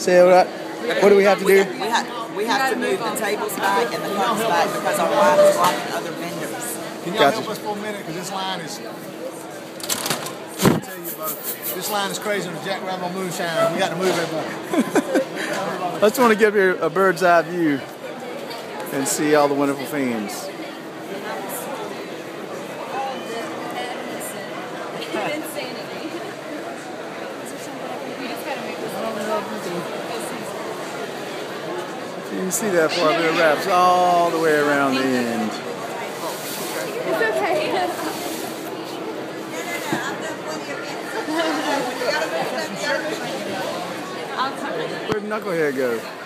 Say what? What do we have to do? We have to move the tables back and the cups back because our line is blocking other vendors. Can y'all help us for a minute? Because this line is... I'll tell you both. This line is crazy on the Jack Rabbit moonshine. We got to move everybody. I just want to give you a bird's eye view and see all the wonderful themes. You can see that part, but it wraps all the way around the end. It's okay. Where'd Knucklehead go?